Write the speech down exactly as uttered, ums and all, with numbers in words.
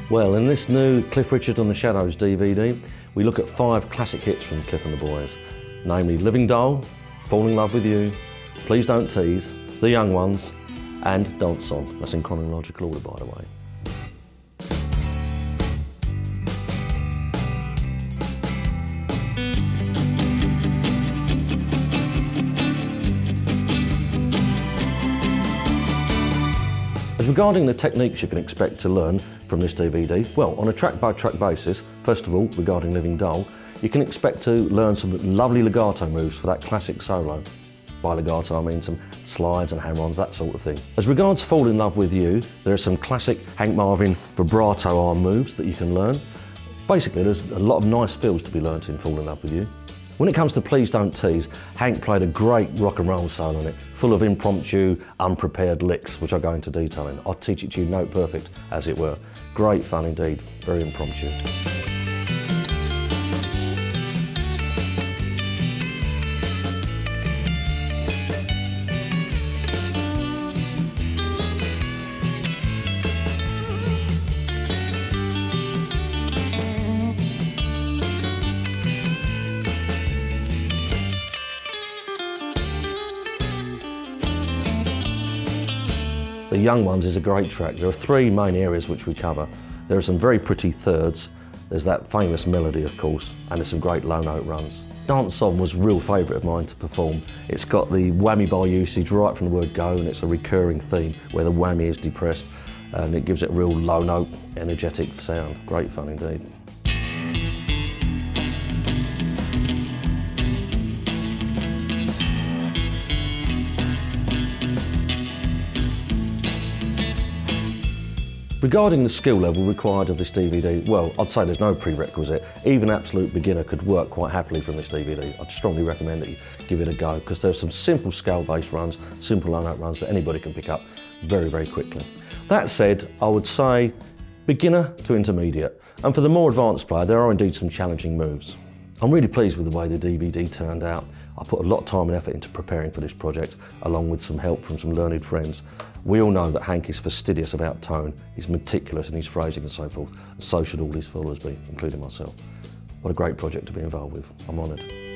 Well, in this new Cliff Richard and the Shadows D V D, we look at five classic hits from Cliff and the Boys, namely Living Doll, Fall in Love with You, Please Don't Tease, The Young Ones, and Dance On. That's in chronological order, by the way. As regarding the techniques you can expect to learn from this D V D, well, on a track-by-track basis, first of all, regarding Living Doll, you can expect to learn some lovely legato moves for that classic solo. By legato, I mean some slides and hammer-ons, that sort of thing. As regards Fall in Love with You, there are some classic Hank Marvin vibrato arm moves that you can learn. Basically, there's a lot of nice feels to be learnt in Fall in Love with You. When it comes to Please Don't Tease, Hank played a great rock and roll solo on it, full of impromptu, unprepared licks, which I'll go into detail in. I'll teach it to you note perfect, as it were. Great fun indeed, very impromptu. The Young Ones is a great track. There are three main areas which we cover. There are some very pretty thirds, there's that famous melody of course, and there's some great low note runs. Dance On was a real favourite of mine to perform. It's got the whammy bar usage right from the word go, and it's a recurring theme where the whammy is depressed, and it gives it a real low note, energetic sound. Great fun indeed. Regarding the skill level required of this D V D, well, I'd say there's no prerequisite. Even an absolute beginner could work quite happily from this D V D. I'd strongly recommend that you give it a go, because there's some simple scale-based runs, simple low note runs that anybody can pick up very, very quickly. That said, I would say beginner to intermediate. And for the more advanced player, there are indeed some challenging moves. I'm really pleased with the way the D V D turned out. I put a lot of time and effort into preparing for this project, along with some help from some learned friends. We all know that Hank is fastidious about tone, he's meticulous in his phrasing and so forth, and so should all his followers be, including myself. What a great project to be involved with. I'm honoured.